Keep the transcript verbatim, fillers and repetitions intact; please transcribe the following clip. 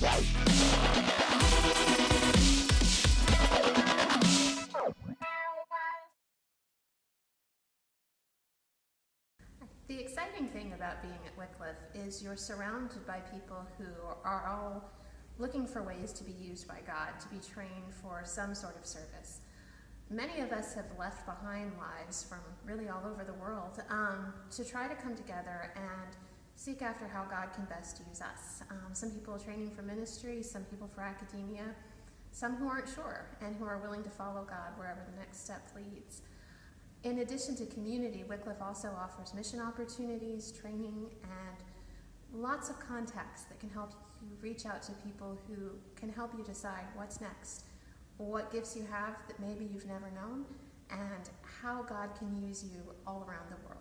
The exciting thing about being at Wycliffe is you're surrounded by people who are all looking for ways to be used by God, to be trained for some sort of service. Many of us have left behind lives from really all over the world um, to try to come together and seek after how God can best use us. Um, some people are training for ministry, some people for academia, some who aren't sure and who are willing to follow God wherever the next step leads. In addition to community, Wycliffe also offers mission opportunities, training, and lots of contacts that can help you reach out to people who can help you decide what's next, what gifts you have that maybe you've never known, and how God can use you all around the world.